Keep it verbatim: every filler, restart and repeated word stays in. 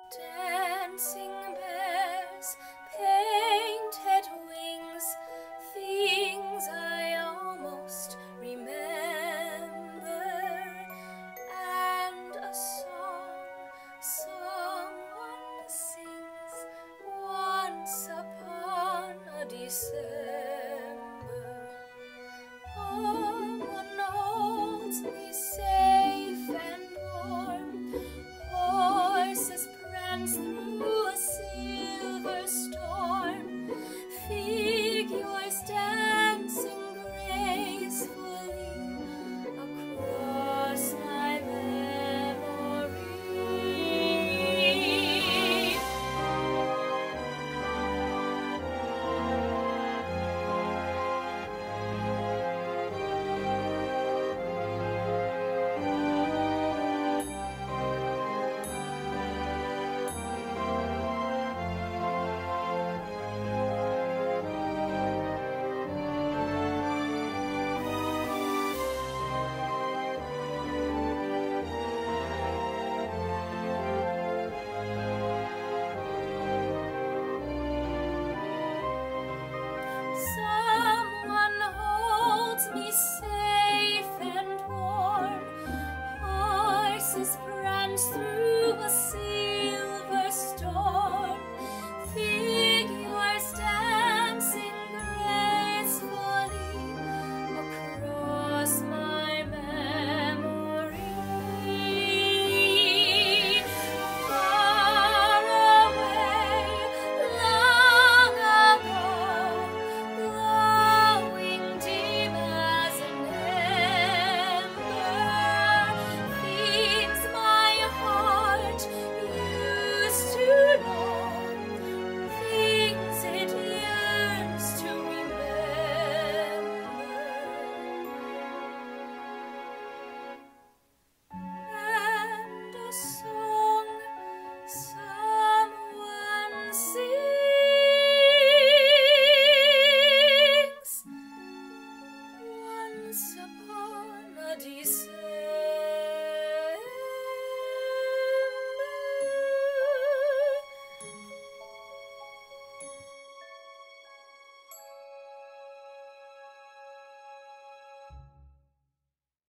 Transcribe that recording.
Dancing bears, painted wings, things I almost remember, and a song someone sings once upon a December. Someone holds me safe and warm, horses prance through a silver storm, figures dancing gracefully across my memory. Someone holds me safe and warm, horses prance through a silver storm, figures dancing gracefully across my memory. Far away, long ago, glowing dim as an ember, things my heart used to know, things it yearns to remember. And a song someone sings once upon a December.